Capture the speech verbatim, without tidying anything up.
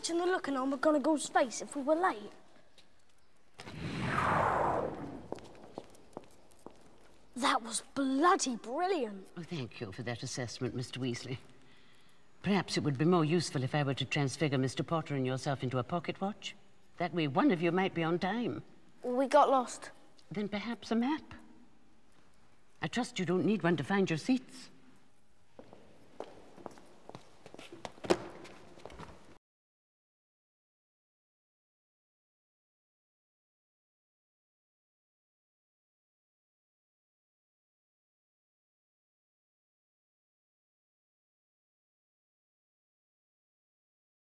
imagine the look on our McGonagall's face if we were late? That was bloody brilliant. Oh, thank you for that assessment, Mister Weasley. Perhaps it would be more useful if I were to transfigure Mister Potter and yourself into a pocket watch. That way one of you might be on time. We got lost. Then perhaps a map. I trust you don't need one to find your seats.